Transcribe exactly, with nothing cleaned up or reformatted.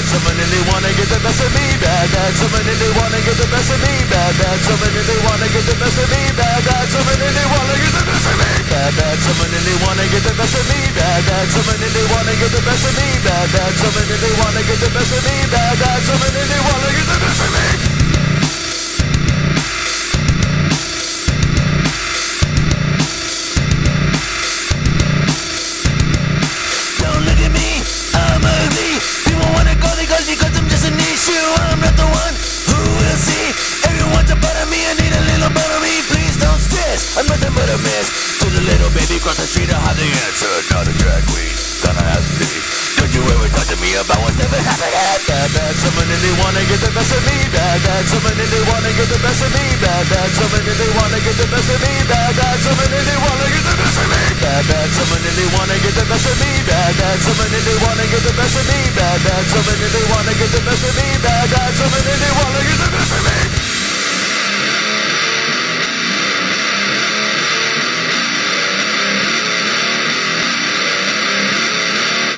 someone and they wanna get the best of me. Bad, bad, someone and they wanna get the best of me. Bad, bad, someone and they wanna get the best of me. Bad, bad, someone and they wanna get the best of me. Bad, bad, someone and they wanna get the best of me. Bad, bad, someone and they wanna get the best of me. Bad, bad, someone and they wanna get the best of me. Bad, bad, someone and they wanna get the best of me. Don't look at me, I'm ugly. People wanna call me cause because I'm just an issue. I'm not the one who will see. Everyone's a part of me, I need a little part of me. Please don't stress, I'm nothing but a mess. To the little baby across the street, I have the answer. Not a drag queen, gonna have to be. Don't you ever talk to me about what's never happened. Bad, bad, someone and they wanna get the best of me. Bad, bad, someone and they wanna get the best of me. Bad, bad, someone and they wanna get the best of me. Bad, bad, someone and they wanna get the best of me. Bad, bad, someone and they wanna get the best of me. Bad, bad, someone and they wanna get the best of me. Bad, bad, someone and they wanna get the best of me. Bad, bad, someone and they